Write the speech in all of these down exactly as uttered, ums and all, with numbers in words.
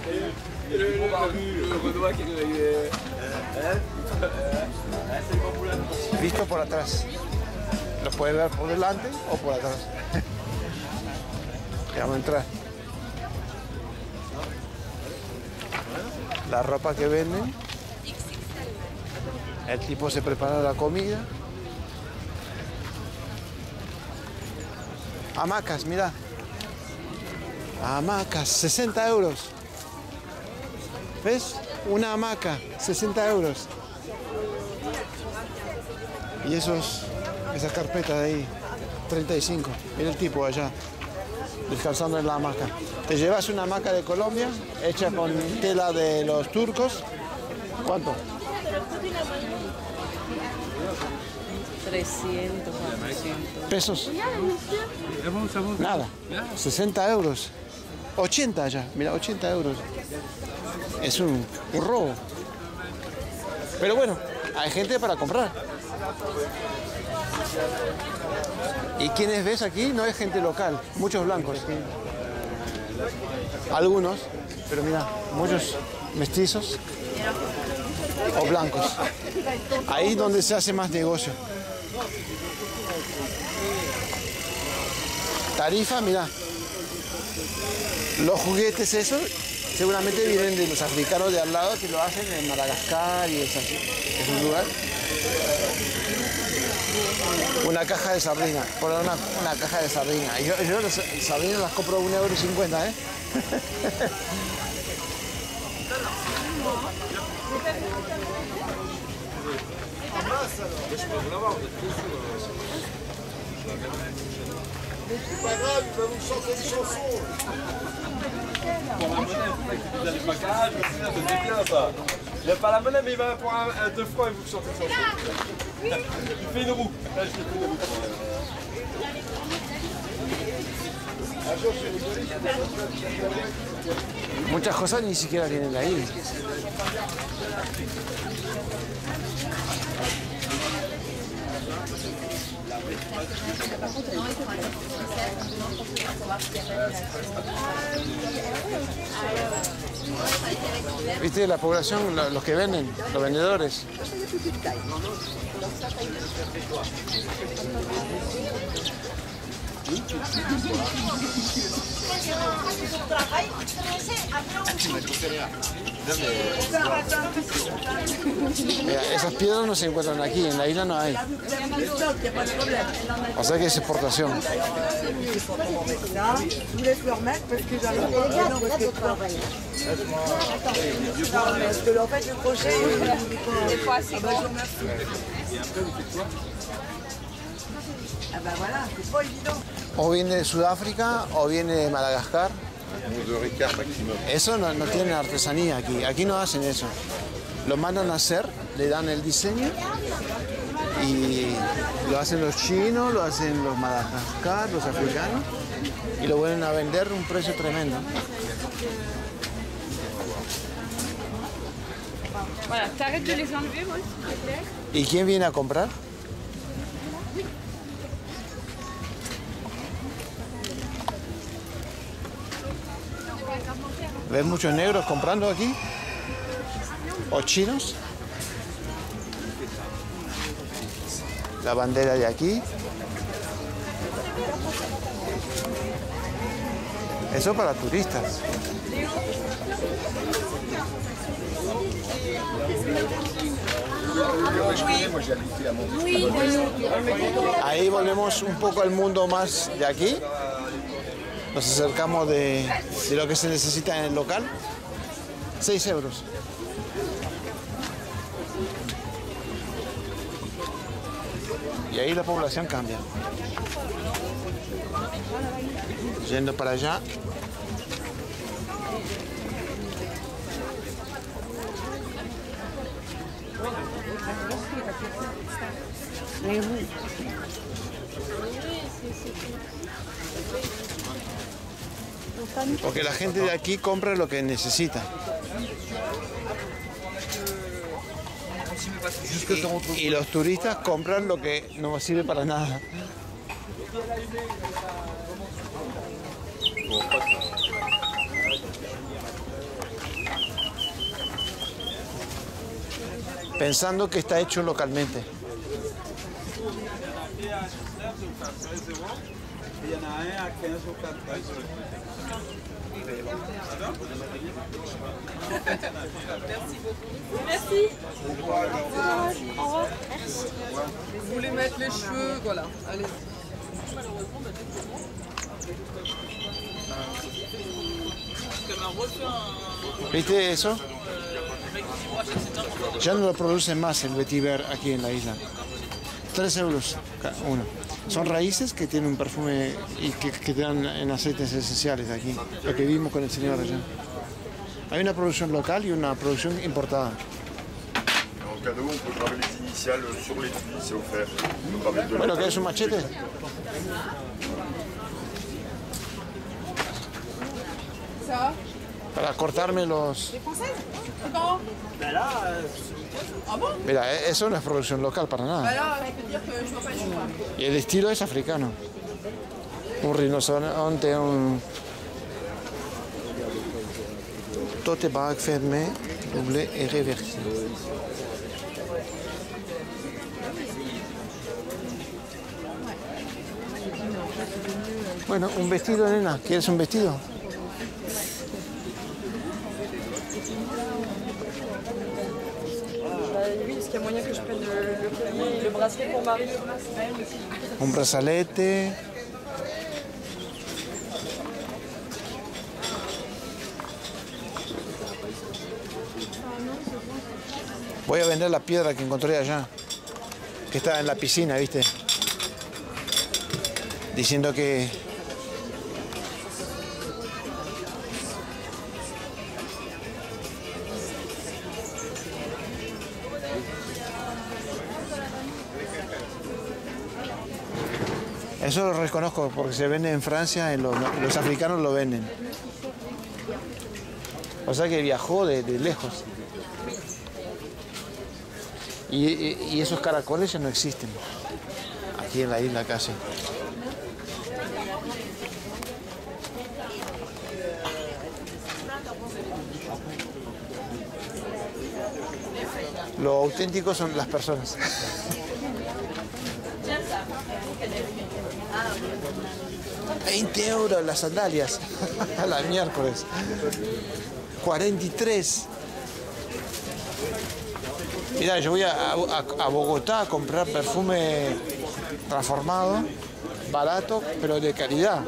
Visto por atrás. Lo puedes ver por delante o por atrás. Ya vamos a entrar. La ropa que venden. El tipo se prepara la comida. Hamacas, mira. Hamacas, sesenta euros. ¿Ves? Una hamaca, sesenta euros. Y esos, esa carpeta de ahí, treinta y cinco. Mira el tipo allá, descansando en la hamaca. Te llevas una hamaca de Colombia, hecha con tela de los turcos. ¿Cuánto? trescientos, cuatrocientos. ¿Pesos? Nada. sesenta euros. ochenta allá. Mira, ochenta euros. Es un, un robo. Pero bueno, hay gente para comprar. ¿Y quiénes ves aquí? No es gente local. Muchos blancos. Algunos. Pero mira, muchos mestizos o blancos. Ahí es donde se hace más negocio. Tarifa, mira. Los juguetes esos seguramente vienen de los africanos de al lado que lo hacen en Madagascar y es así. Es un lugar. Una caja de sardina. Por una, una caja de sardina. Yo, yo las sardinas las compro a un euro cincuenta, ¿eh? C'est pas grave, il va vous chanter une chanson. Pour la monnaie, vous n'allez pas carré, je me souviens, c'était bien ça. Il n'a pas la monnaie, mais il va pour un, un deux francs, il vous chante une chanson. Il fait une roue. Là, je fais une roue. Muchas cosas ni siquiera tienen ahí. ¿Viste la población, los que venden, los vendedores? Mira, esas piedras no se encuentran aquí, en la isla no hay. O sea que es exportación. O viene de Sudáfrica o viene de Madagascar. Eso no, no tiene artesanía aquí. Aquí no hacen eso. Lo mandan a hacer, le dan el diseño y lo hacen los chinos, lo hacen los Madagascar, los africanos y lo vuelven a vender a un precio tremendo. Voilà, t'arrêtes de les enlever, moi, s'il te plaît. ¿Y quién viene a comprar? ¿Ves muchos negros comprando aquí? ¿O chinos? La bandera de aquí. Eso para turistas. Ahí volvemos un poco al mundo más de aquí. Nos acercamos de, de lo que se necesita en el local. seis euros. Y ahí la población cambia. Yendo para allá. Porque la gente de aquí compra lo que necesita. Y, y los turistas compran lo que no sirve para nada. pensando que está hecho localmente. Merci. Au revoir. Merci. Vous voulez mettre les cheveux, voilà. Allez. ¿Viste eso? Ya no lo producen más el vetiver aquí en la isla. Tres euros cada uno. Son raíces que tienen un perfume y que, que te dan en aceites esenciales aquí. Lo que vimos con el señor allá. Hay una producción local y una producción importada. En cadeau, on peut graver les initiales sur l'étui, c'est offert. On peut graver de Bueno, la ¿qué es un machete? Ça Para cortarme los... Comment Ah bon Mira, eso no es producción local para Bah nada. là, je peux dire que je vois pas les cheveux. Y el estilo es africano. Un rinoceronte, un... Tote bag fermé, doublé et réversé. Bueno, un vestido, nena. ¿Quieres un vestido? Oui, est-ce qu'il y a moyen que je prenne le, le collier et le bracelet pour Marie? Un brazalete. Voy a vender la piedra que encontré allá, que está en la piscina, ¿viste? Diciendo que... Eso lo reconozco porque se vende en Francia, en los, los africanos lo venden. O sea que viajó de, de lejos. Y, y, y esos caracoles ya no existen aquí en la isla casi. Lo auténtico son las personas. veinte euros las sandalias. A la miércoles. cuarenta y tres. Mira, yo voy a, a, a Bogotá a comprar perfume transformado, barato, pero de calidad.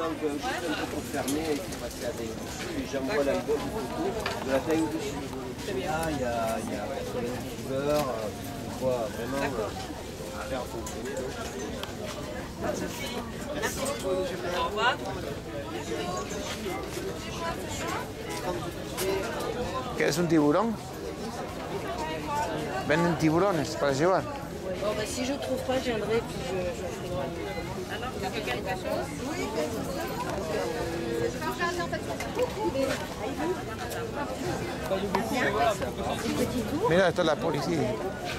¿Quieres un tiburón? Venden tiburones para llevar. Bon, bah, si je trouve pas, je viendrai puis je, je ferai un- Alors, tu veux quelque chose? Mira, está la policía.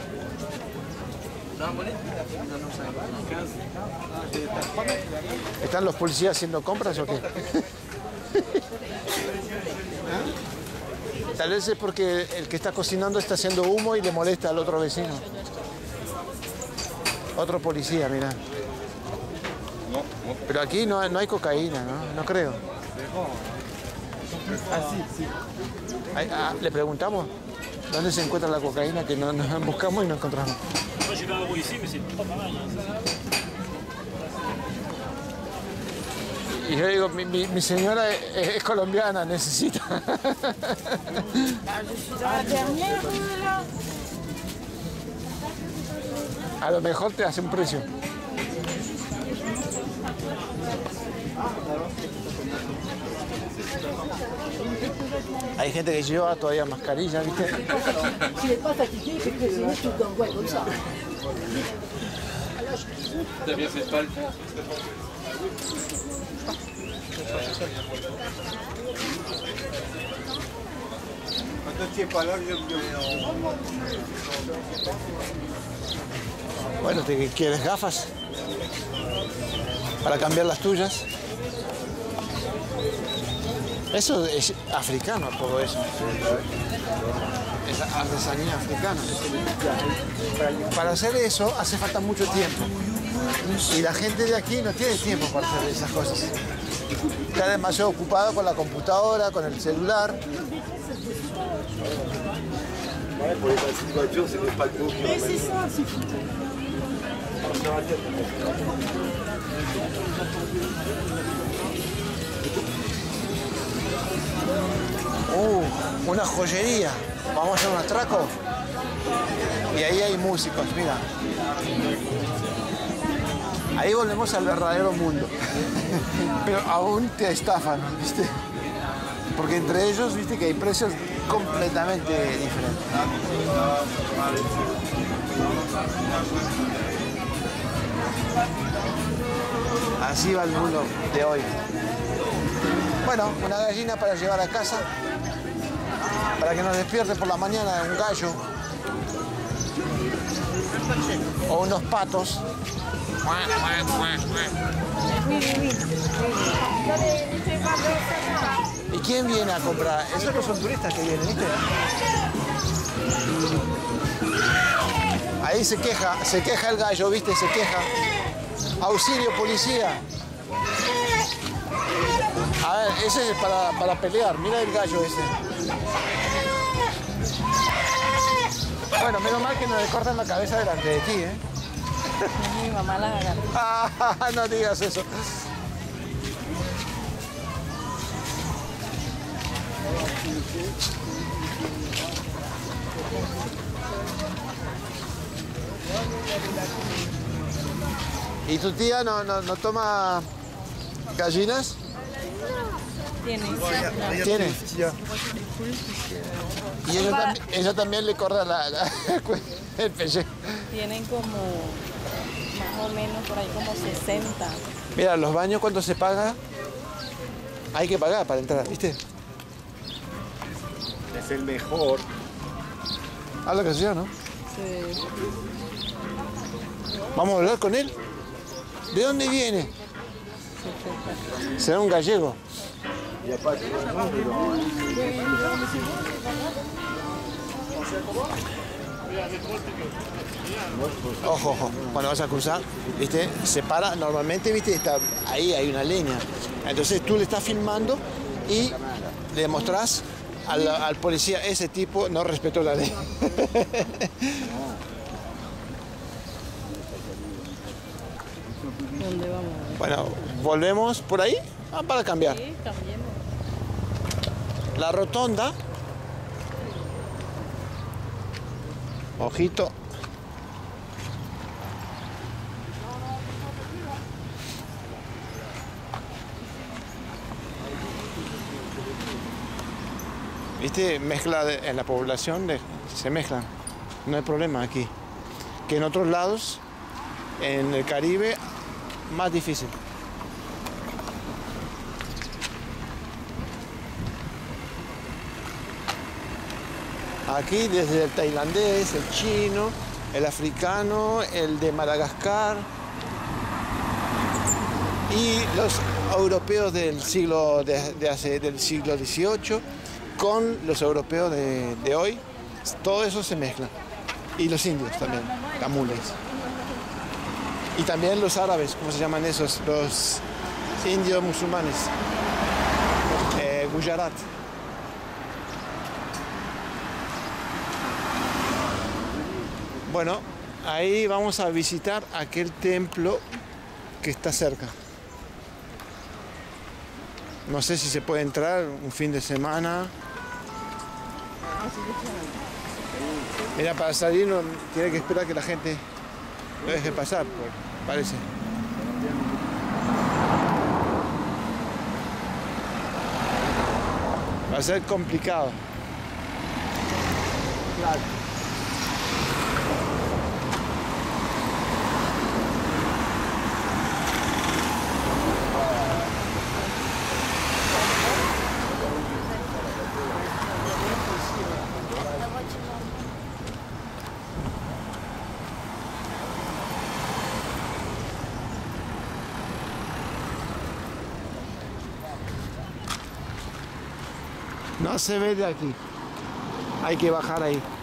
¿Están los policías haciendo compras o qué? Tal vez es porque el que está cocinando está haciendo humo y le molesta al otro vecino. Otro policía, mira. Pero aquí no, hay- no hay cocaína, ¿no? No creo. Ay, ah, le preguntamos dónde se encuentra la cocaína, que no, nos buscamos y no encontramos. Moi j'ai vingt euros ici, mais c'est pas mal. Hein. Y yo digo, mi, mi- mi señora es, es colombiana, necesita. A lo mejor te hace un precio. Hay gente que lleva todavía mascarilla, ¿viste? S'il n'est pas fatigué, il fait cuisiner tout le temps. Ouais, comme ça. T'as bien fait de pas le faire. Quand tu n'es pas là, je viens. Bueno, ¿te quieres gafas? Para cambiar las tuyas. Eso es africano, todo eso. Es artesanía africana. Para hacer eso hace falta mucho tiempo. Y la gente de aquí no tiene tiempo para hacer esas cosas. Está demasiado ocupado con la computadora, con el celular. Ouais, pour les petites voitures, c'est des paquebots qui Mais c'est ça, c'est fou. Uh, una joyería. Vamos a hacer un atraco. Y ahí hay músicos, mira. Ahí volvemos al verdadero mundo. Pero aún te estafan, ¿viste? Porque entre ellos, viste que hay precios completamente diferentes. Así va el mundo de hoy. Bueno, una gallina para llevar a casa, para que nos despierte por la mañana un gallo o unos patos. ¿Y quién viene a comprar? Esos no son turistas que vienen, ¿viste? Ahí se queja, se queja el gallo, ¿viste? Se queja. Auxilio, policía. A ver, ese es para, para pelear. Mira el gallo ese. Bueno, menos mal que no le cortan la cabeza delante de ti, ¿eh? Mi mamá la agarró. Ah, no digas eso. ¿Y tu tía no, no, no toma gallinas? Tiene. ¿Tiene? Y ella, tam ella también le corta la, la, el pellejo. Tienen como, más o menos, por ahí como sesenta. Mira, los baños cuando se paga, hay que pagar para entrar, ¿viste? Es el mejor. Habla que sea, ¿no? Sí. Vamos a hablar con él. ¿De dónde viene? Será un gallego. Ojo, ojo, cuando vas a cruzar, ¿viste? Se para, normalmente, ¿viste? Está, ahí hay una leña. Entonces tú le estás filmando y le mostrás al, al policía, ese tipo no respetó la ley. ¿Dónde vamos? Bueno, volvemos por ahí ah, para cambiar. Sí, cambiemos. La rotonda. Ojito. ¿Viste? Mezcla de, en la población de, se mezclan. No hay problema aquí. Que en otros lados, en el Caribe, más difícil. Aquí desde el tailandés, el chino, el africano, el de Madagascar y los europeos del siglo, de, de hace, del siglo dieciocho con los europeos de, de hoy, todo eso se mezcla. Y los indios también, tamules. Y también los árabes, ¿cómo se llaman esos? Los indios musulmanes. Eh, Gujarat. Bueno, ahí vamos a visitar aquel templo que está cerca. No sé si se puede entrar un fin de semana. Mira, para salir no, tiene que esperar que la gente lo deje pasar, parece. Va a ser complicado. Claro. No se ve de aquí. Hay que bajar ahí.